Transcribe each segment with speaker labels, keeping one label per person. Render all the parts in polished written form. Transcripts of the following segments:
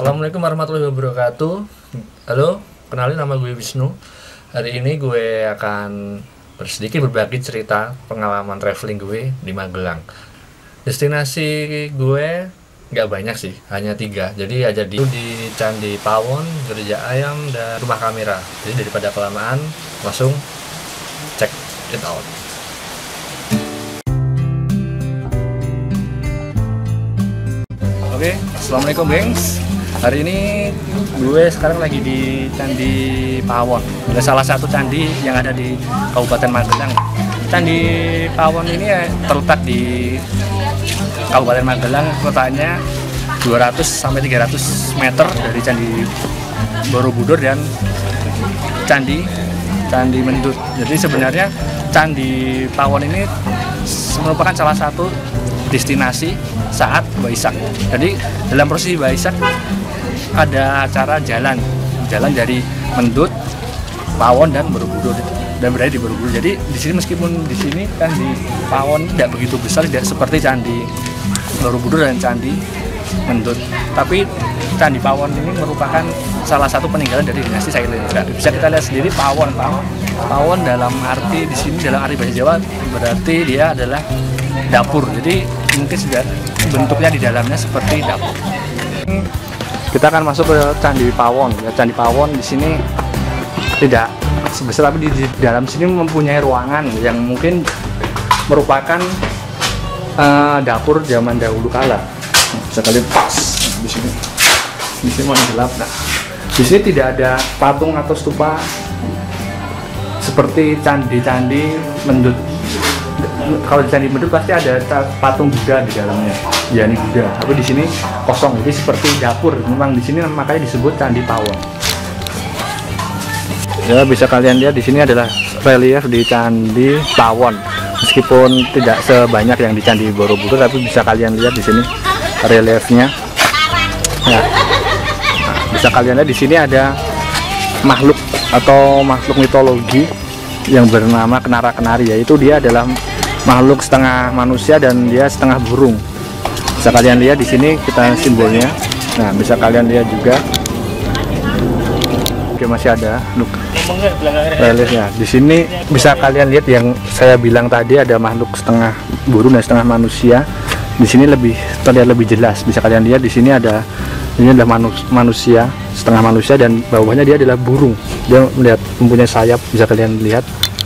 Speaker 1: Assalamualaikum warahmatullahi wabarakatuh. Halo, kenalin nama gue Wisnu. Hari ini gue akan sedikit berbagi cerita pengalaman traveling gue di Magelang. Destinasi gue nggak banyak sih, hanya 3. Jadi ada di Candi Pawon, Gereja Ayam, dan Rumah Kamera. Jadi daripada kelamaan, langsung check it out. Oke, assalamualaikum gengs. Hari ini gue sekarang lagi di Candi Pawon. Ada salah satu candi yang ada di Kabupaten Magelang. Candi Pawon ini terletak di Kabupaten Magelang, letaknya 200 sampai 300 meter dari Candi Borobudur dan Candi Mendut. Jadi sebenarnya Candi Pawon ini merupakan salah satu destinasi saat Waisak. Jadi dalam prosesi Waisak ada acara jalan dari Mendut, Pawon dan Borobudur, dan berada di Borobudur. Jadi di sini meskipun di sini kan di Pawon tidak begitu besar, tidak seperti Candi Borobudur dan Candi Mendut, tapi Candi Pawon ini merupakan salah satu peninggalan dari dinasti Sailendra. Bisa kita lihat sendiri Pawon dalam arti di sini, dalam arti bahasa Jawa berarti dia adalah dapur. Jadi mungkin sudah bentuknya di dalamnya seperti dapur. Kita akan masuk ke Candi Pawon. Ya, Candi Pawon di sini tidak sebesar, tapi di dalam sini mempunyai ruangan yang mungkin merupakan dapur zaman dahulu kala. Bisa kalian pas di sini. Di sini masih gelap. Nah, di sini tidak ada patung atau stupa seperti candi-candi Mendut. Kalau di Candi Mendut pasti ada patung Buddha di dalamnya, yakni Buddha. Tapi di sini kosong, jadi seperti dapur. Memang di sini makanya disebut Candi Pawon. Ya, bisa kalian lihat di sini adalah relief di Candi Pawon. Meskipun tidak sebanyak yang di Candi Borobudur, tapi bisa kalian lihat di sini reliefnya. Ya. Nah, bisa kalian lihat di sini ada makhluk atau makhluk mitologi yang bernama Kenara-Kenari, yaitu dia adalah makhluk setengah manusia dan dia setengah burung. Bisa kalian lihat di sini kita simbolnya. Nah, bisa kalian lihat juga. Oke, masih ada reliefnya. Di sini bisa kalian lihat yang saya bilang tadi, ada makhluk setengah burung dan setengah manusia. Di sini terlihat lebih jelas. Bisa kalian lihat di sini ini adalah manusia, setengah manusia, dan bawahnya dia adalah burung. Dia mempunyai sayap, bisa kalian lihat.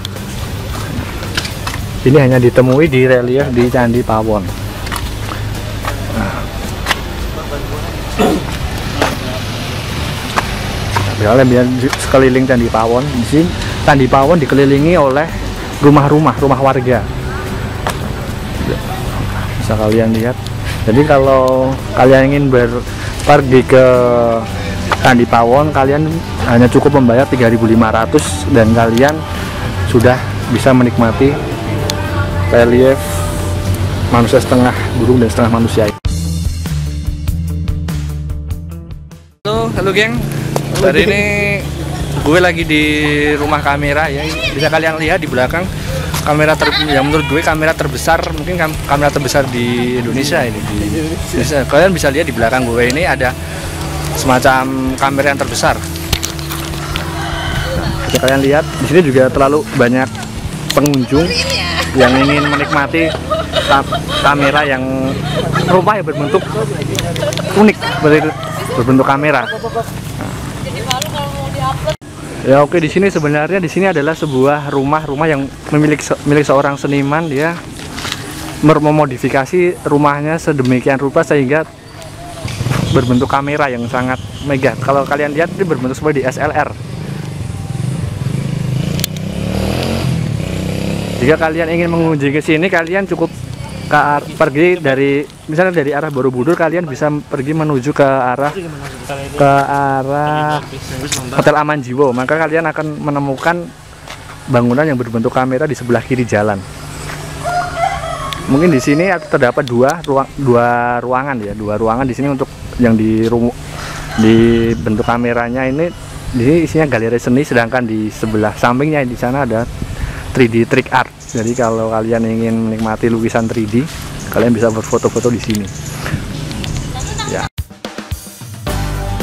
Speaker 1: Ini hanya ditemui di relief di Candi Pawon. Nah, kalian lihat sekeliling Candi Pawon. Di sini Candi Pawon dikelilingi oleh rumah warga. Bisa kalian lihat. Jadi kalau kalian ingin pergi ke Candi Pawon, kalian hanya cukup membayar 3.500 dan kalian sudah bisa menikmati relief manusia setengah burung dan setengah manusia. Halo geng. Hari ini gue lagi di Rumah Kamera ya. Bisa kalian lihat di belakang kamera yang menurut gue kamera terbesar, mungkin kamera terbesar di Indonesia ini. Indonesia. Kalian bisa lihat di belakang gue ini ada semacam kamera yang terbesar. Bisa kalian lihat di sini juga terlalu banyak pengunjung yang ingin menikmati kamera yang rumah yang berbentuk unik, berbentuk kamera. Ya oke, di sini sebenarnya adalah sebuah rumah yang milik seorang seniman. Dia memodifikasi rumahnya sedemikian rupa sehingga berbentuk kamera yang sangat megah. Kalau kalian lihat ini berbentuk seperti DSLR. Jika kalian ingin mengunjungi ke sini, kalian cukup pergi dari arah Borobudur, kalian bisa pergi menuju ke arah Hotel Amanjiwo. Maka kalian akan menemukan bangunan yang berbentuk kamera di sebelah kiri jalan. Mungkin di sini terdapat dua ruangan ya, dua ruangan di sini untuk yang di bentuk kameranya ini. Di sini isinya galeri seni, sedangkan di sebelah sampingnya di sana ada 3D trick art. Jadi kalau kalian ingin menikmati lukisan 3D, kalian bisa berfoto-foto di sini. Ya.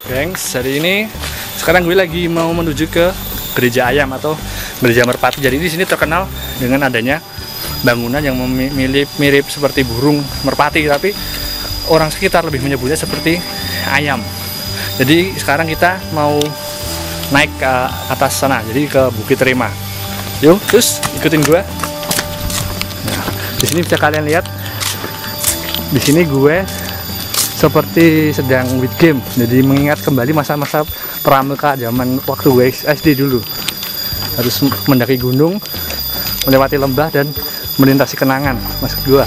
Speaker 1: Gengs, hari ini sekarang gue lagi mau menuju ke Gereja Ayam atau Gereja Merpati. Jadi di sini terkenal dengan adanya bangunan yang mirip seperti burung merpati, tapi orang sekitar lebih menyebutnya seperti ayam. Jadi sekarang kita mau naik ke atas sana, jadi ke Bukit Rema. Yuk, terus ikutin gue. Nah, di sini bisa kalian lihat, di sini gue seperti sedang with game, jadi mengingat kembali masa-masa pramuka zaman waktu gue SD dulu. Harus mendaki gunung, melewati lembah dan melintasi kenangan, maksud gue.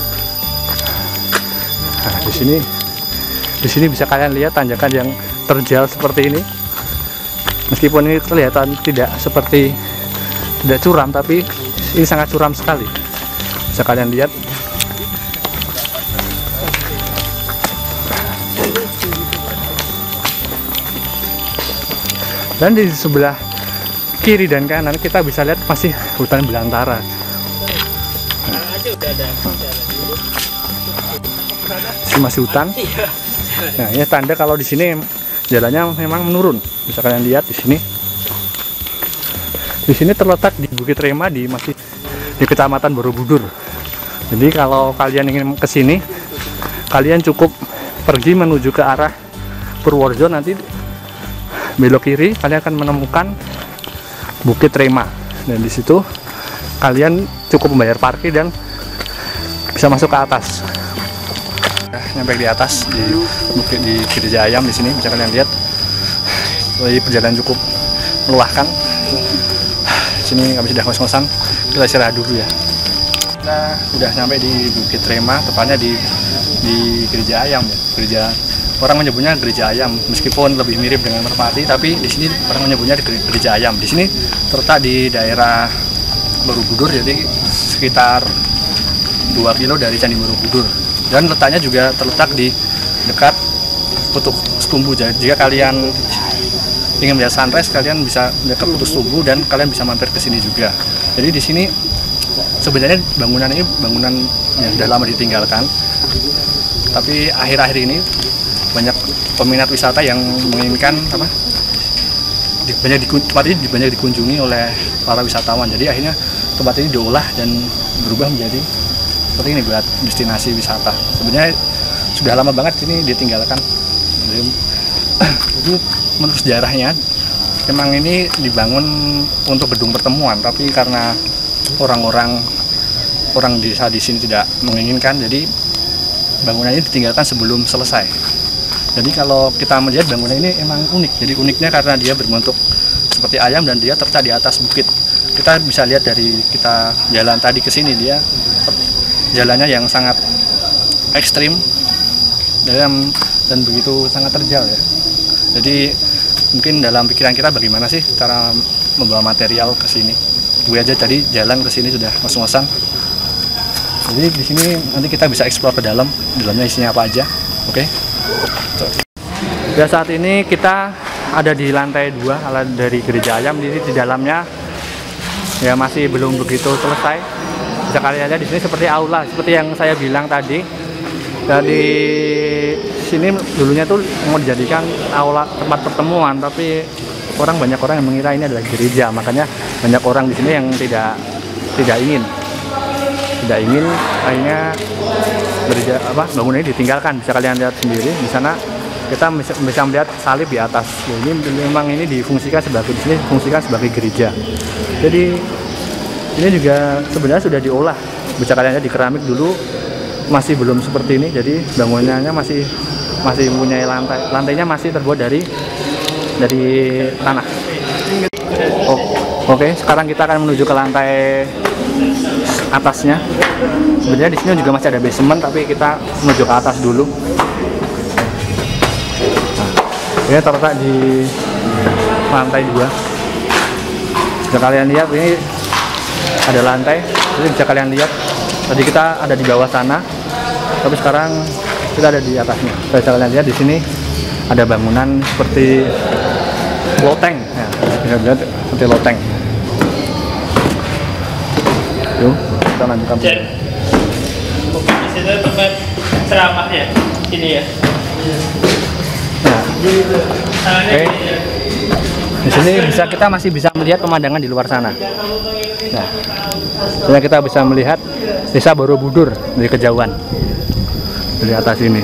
Speaker 1: Nah, di sini bisa kalian lihat tanjakan yang terjal seperti ini. Meskipun ini kelihatan tidak curam, tapi ini sangat curam sekali. Bisa kalian lihat. Dan di sebelah kiri dan kanan kita bisa lihat masih hutan belantara. Masih hutan. Nah, ini tanda kalau di sini jalannya memang menurun. Bisa kalian lihat di sini. Di sini terletak di Bukit Rema, masih di Kecamatan Borobudur. Jadi kalau kalian ingin ke sini, kalian cukup pergi menuju ke arah Purworejo, nanti belok kiri kalian akan menemukan Bukit Rema, dan di situ kalian cukup membayar parkir dan bisa masuk ke atas. Nyampe di atas di Gereja Ayam, di sini bisa kalian lihat. Jadi perjalanan cukup melelahkan. Di sini kami sudah ngos-ngosan, kita istirahat dulu ya. Kita sudah sampai di Bukit Rema, tepatnya di Gereja Ayam ya. Gereja, orang menyebutnya Gereja Ayam, meskipun lebih mirip dengan Merpati, tapi di sini orang menyebutnya Gereja Ayam. Di sini terletak di daerah Borobudur, jadi sekitar 2 kilo dari Candi Borobudur. Dan letaknya juga terletak di dekat Putuk Setumbu. Jadi jika kalian ingin melihat sunrise, kalian bisa melihat Putuk Setumbu dan kalian bisa mampir ke sini juga. Jadi di sini sebenarnya bangunan ini bangunan yang sudah lama ditinggalkan, tapi akhir-akhir ini banyak peminat wisata yang menginginkan tempat ini banyak dikunjungi oleh para wisatawan. Jadi akhirnya tempat ini diolah dan berubah menjadi seperti ini buat destinasi wisata. Sebenarnya sudah lama banget ini ditinggalkan. Jadi, itu menurut sejarahnya memang ini dibangun untuk gedung pertemuan, tapi karena orang desa di sini tidak menginginkan, jadi bangunan ini ditinggalkan sebelum selesai. Jadi kalau kita melihat bangunan ini emang unik. Jadi uniknya karena dia berbentuk seperti ayam dan dia terletak di atas bukit. Kita bisa lihat dari kita jalan tadi ke sini, dia jalannya yang sangat ekstrim dan begitu sangat terjal ya. Jadi mungkin dalam pikiran kita bagaimana sih cara membawa material ke sini. Gue aja tadi jalan ke sini sudah ngos-ngosan. Jadi di sini nanti kita bisa explore ke dalamnya isinya apa aja. Oke. Ya, saat ini kita ada di lantai 2 dari Gereja Ayam. Di dalamnya ya masih belum begitu selesai. Bisa kalian lihat di sini seperti aula, seperti yang saya bilang tadi. Dari sini dulunya tuh mau dijadikan aula tempat pertemuan, tapi banyak orang yang mengira ini adalah gereja. Makanya banyak orang di sini yang tidak ingin akhirnya gereja bangunan ini ditinggalkan. Bisa kalian lihat sendiri di sana, kita bisa melihat salib di atas. Ini memang ini difungsikan sebagai gereja. Jadi ini juga sebenarnya sudah diolah. Bisa kalian lihat di keramik dulu masih belum seperti ini. Jadi bangunannya masih mempunyai lantainya masih terbuat dari tanah. Oke, sekarang kita akan menuju ke lantai atasnya. Sebenarnya di sini juga masih ada basement, tapi kita menuju ke atas dulu. Ini terletak di lantai 2. Bisa kalian lihat ini ada lantai. Jadi bisa kalian lihat tadi kita ada di bawah sana, tapi sekarang kita ada di atasnya. Bisa kalian lihat di sini ada bangunan seperti loteng. Ya, bisa lihat seperti loteng. Yuk, kita lanjutkan.
Speaker 2: Di situ tempat ceramah ya, ini ya.
Speaker 1: Nah, oke. Di sini kita masih bisa melihat pemandangan di luar sana. Nah, sehingga kita bisa melihat Desa Borobudur dari kejauhan dari atas ini.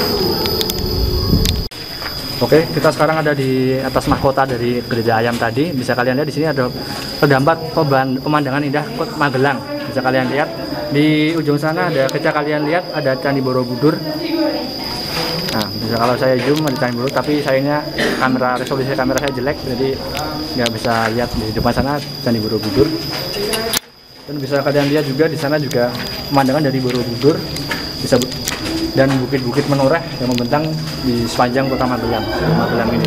Speaker 1: Oke, kita sekarang ada di atas mahkota dari Gereja Ayam tadi. Bisa kalian lihat di sini ada terdapat pemandangan indah Kota Magelang. Bisa kalian lihat di ujung sana ada, ketika kalian lihat ada Candi Borobudur. Nah, bisa kalau saya zoom ada Candi Borobudur, tapi sayangnya resolusi kamera saya jelek, jadi nggak bisa lihat di depan sana Candi Borobudur. Dan bisa kalian lihat juga di sana juga pemandangan dari Borobudur, dan bukit-bukit menoreh yang membentang di sepanjang kota Magelang ini.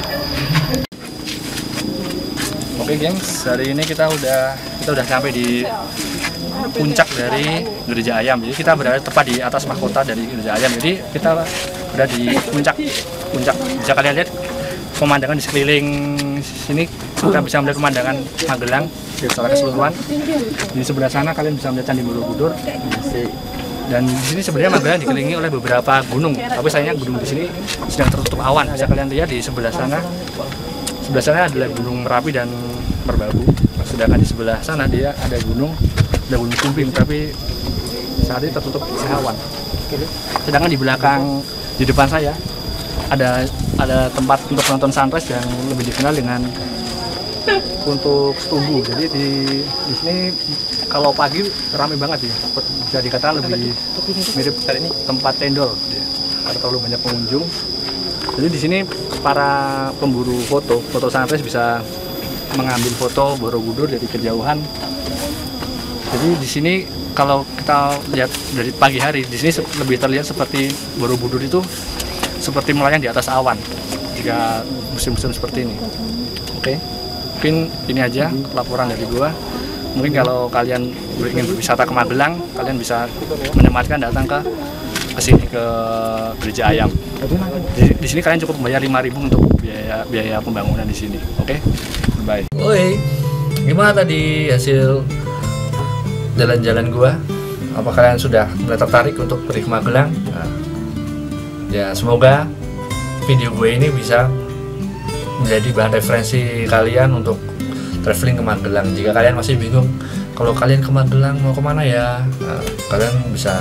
Speaker 1: Oke gengs, hari ini kita udah sampai di puncak dari Gereja Ayam. Jadi kita berada tepat di atas mahkota dari Gereja Ayam. Jadi kita berada di puncak. Bisa kalian lihat pemandangan di sekeliling sini. Kita bisa melihat pemandangan Magelang secara keseluruhan. Di sebelah sana kalian bisa melihat Candi Borobudur. Dan di sini sebenarnya Magelang dikelilingi oleh beberapa gunung, tapi sayangnya gunung di sini sedang tertutup awan. Bisa kalian lihat di sebelah sana adalah Gunung Merapi dan Merbabu. Sedangkan di sebelah sana ada Gunung Sumbing, tapi saat ini tertutup awan. Sedangkan di depan saya ada tempat untuk menonton sunrise yang lebih dikenal dengan untuk setumbu. Jadi di sini kalau pagi ramai banget ya, bisa dikatakan lebih mirip tempat tendol karena terlalu banyak pengunjung. Jadi di sini para pemburu foto sunrise bisa mengambil foto Borobudur dari kejauhan. Jadi di sini kalau kita lihat dari pagi hari, di sini lebih terlihat seperti Borobudur itu seperti melayang di atas awan jika musim-musim seperti ini. Oke. Mungkin ini aja laporan dari gua. Mungkin kalau kalian ingin berwisata ke Magelang, kalian bisa menyempatkan datang ke sini ke Gereja Ayam. Di sini kalian cukup membayar 5.000 untuk biaya pembangunan di sini. Oke? Bye. Oi. Gimana tadi hasil jalan-jalan gua? Apa kalian sudah mulai tertarik untuk pergi ke Magelang? Nah, ya semoga video gue ini bisa menjadi bahan referensi kalian untuk traveling ke Magelang. Jika kalian masih bingung kalau kalian ke Magelang mau kemana ya, nah, kalian bisa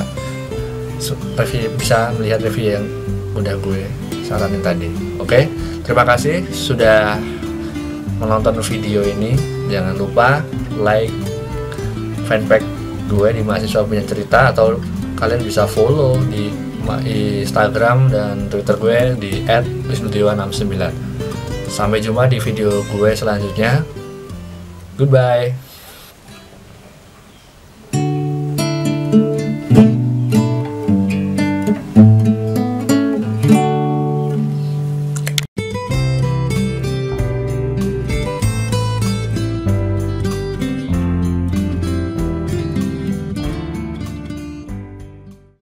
Speaker 1: melihat review yang udah gue saranin tadi. Oke, terima kasih sudah menonton video ini. Jangan lupa like fanpage gue di Mahasiswa Punya Cerita, atau kalian bisa follow di Instagram dan Twitter gue di @wisnudewa69. Sampai jumpa di video gue selanjutnya. Goodbye.